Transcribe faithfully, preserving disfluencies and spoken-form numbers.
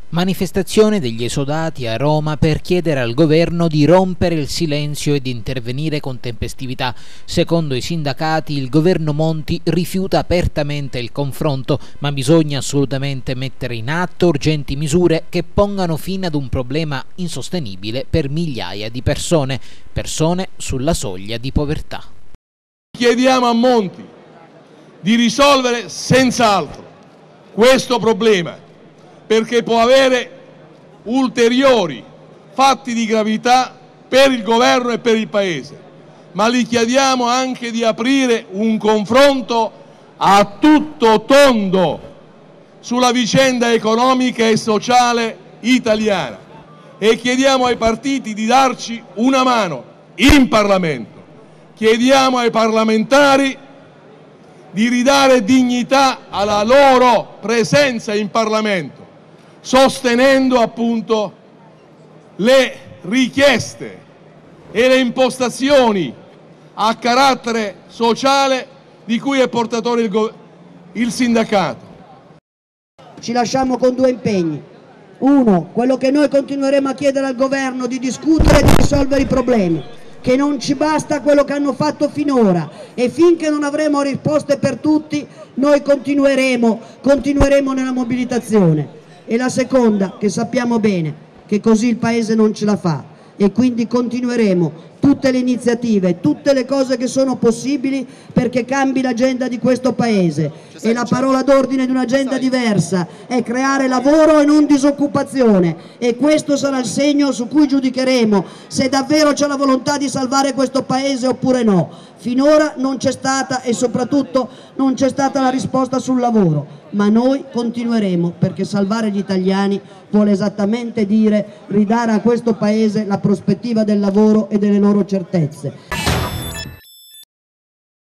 Manifestazione degli esodati a Roma per chiedere al governo di rompere il silenzio e di intervenire con tempestività. Secondo i sindacati, il governo Monti rifiuta apertamente il confronto, ma bisogna assolutamente mettere in atto urgenti misure che pongano fine ad un problema insostenibile per migliaia di persone, persone sulla soglia di povertà. Chiediamo a Monti di risolvere senz'altro questo problema, perché può avere ulteriori fatti di gravità per il governo e per il Paese, ma gli chiediamo anche di aprire un confronto a tutto tondo sulla vicenda economica e sociale italiana e chiediamo ai partiti di darci una mano in Parlamento, chiediamo ai parlamentari di ridare dignità alla loro presenza in Parlamento, sostenendo appunto le richieste e le impostazioni a carattere sociale di cui è portatore il, il sindacato. Ci lasciamo con due impegni. Uno, quello che noi continueremo a chiedere al governo di discutere e di risolvere i problemi, che non ci basta quello che hanno fatto finora e finché non avremo risposte per tutti noi continueremo, continueremo nella mobilitazione. E la seconda, che sappiamo bene che così il Paese non ce la fa e quindi continueremo tutte le iniziative, tutte le cose che sono possibili perché cambi l'agenda di questo Paese. E la parola d'ordine di un'agenda diversa è creare lavoro e non disoccupazione, e questo sarà il segno su cui giudicheremo se davvero c'è la volontà di salvare questo Paese oppure no. Finora non c'è stata e soprattutto non c'è stata la risposta sul lavoro, ma noi continueremo, perché salvare gli italiani vuole esattamente dire ridare a questo Paese la prospettiva del lavoro e delle loro certezze.